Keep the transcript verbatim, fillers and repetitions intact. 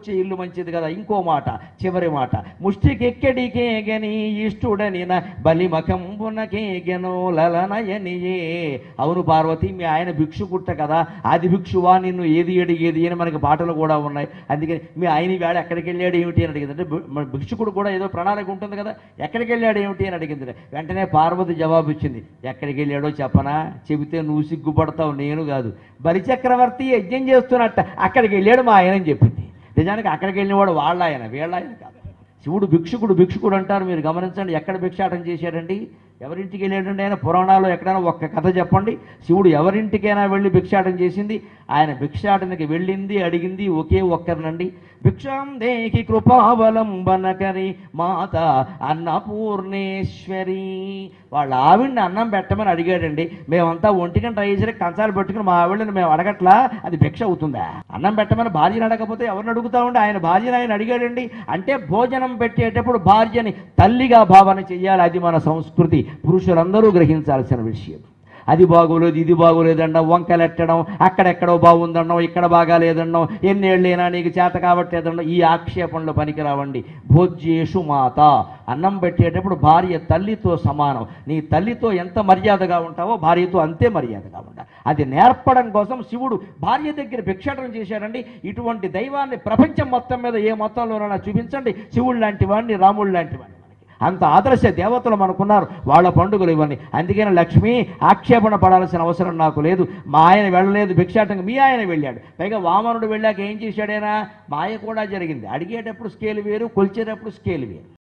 వచ్చే ఇల్లు మంచిది కదా. ఇంకో మాట, చివరి మాట, ముష్టికెక్కడికేగని ఇష్టుడనిన బలిమకంబునకేగెనో లలనయనియే. అవును పార్వతి, మీ ఆయన భిక్షుకుట్ట కదా, ఆది భిక్షువా, నిన్ను ఏది అడిగేది అని మనకి పాటలు కూడా ఉన్నాయి. అందుకని మీ ఆయన వేళ ఎక్కడికి వెళ్ళాడు ఏమిటి అని అడిగింది. అంటే భిక్షుకుడు కూడా ఏదో ప్రణాళిక ఉంటుంది కదా, ఎక్కడికి వెళ్ళాడు ఏమిటి అని అడిగింది. వెంటనే పార్వతి జవాబు ఇచ్చింది, ఎక్కడికి వెళ్ళాడో చెప్పనా, చెబితే నువ్వు సిగ్గుపడతావు, నేను కాదు. బలిచక్రవర్తి యజ్ఞం చేస్తున్నట్ట అక్కడికి వెళ్ళాడు మా ఆయన అని చెప్పింది. నిజానికి అక్కడికి వెళ్ళినవాడు వాళ్ళ ఆయన, వీళ్ళ ఆయన కాదు. శివుడు భిక్షుకుడు భిక్షుకుడు అంటారు. మీరు గమనించండి, ఎక్కడ భిక్షాటం చేశాడండి, ఎవరింటికి వెళ్ళాడండి ఆయన? పురాణాల్లో ఎక్కడైనా ఒక్క కథ చెప్పండి. శివుడు ఎవరింటికైనా వెళ్ళి భిక్షాటం చేసింది? ఆయన భిక్షాటనకి వెళ్ళింది, అడిగింది ఒకే ఒక్కరినండి. భిక్షాం దేహి కృపావలంబనకరి మాత అన్నపూర్ణేశ్వరి. వాళ్ళ ఆవిడ్ని అన్నం పెట్టమని అడిగాడండి. మేమంతా ఒంటిగంట అయ్యేసరికి కంచాలు పెట్టుకుని మా ఆవిడని మేము అడగట్లా, అది భిక్ష అవుతుందా? అన్నం పెట్టమని భార్యను అడగకపోతే ఎవరిని అడుగుతామండి? ఆయన భార్యను ఆయన అడిగాడండి. అంటే భోజనం పెట్టేటప్పుడు భార్యని తల్లిగా భావన చెయ్యాలి. అది మన సంస్కృతి, పురుషులందరూ గ్రహించాల్సిన విషయం. అది బాగోలేదు, ఇది బాగోలేదన్నాం, వంకలెట్టడం, అక్కడెక్కడో బాగుందన్నాం, ఇక్కడ బాగాలేదన్నాం, ఎన్నేళ్ళైనా నీకు చేత కాబట్టేదన్నాం, ఈ ఆక్షేపణలు పనికిరావండి. భోజ్యేషు మాత, అన్నం పెట్టేటప్పుడు భార్య తల్లితో సమానం. నీ తల్లితో ఎంత మర్యాదగా ఉంటావో భార్యతో అంతే మర్యాదగా ఉండాలి. అది నేర్పడం కోసం శివుడు భార్య దగ్గర భిక్షాటన చేశాడండి. ఇటువంటి దైవాన్ని ప్రపంచం మొత్తం మీద ఏ మొత్తంలోనైనా చూపించండి, శివుడు లాంటి వాడిని, రాముడు లాంటి వాడిని. అంత ఆదర్శ దేవతలు మనకున్నారు, వాళ్ళ పండుగలు ఇవన్నీ. అందుకని లక్ష్మి, ఆక్షేపణ పడాల్సిన అవసరం నాకు లేదు. మా ఆయన వెళ్ళలేదు భిక్షాటంగా, మీ ఆయన వెళ్ళాడు. పైగా వామనుడు వెళ్ళాక ఏం చేశాడైనా? మాయ కూడా జరిగింది. అడిగేటప్పుడు స్కేల్ వేరు, కొలిచేటప్పుడు స్కేల్ వేరు.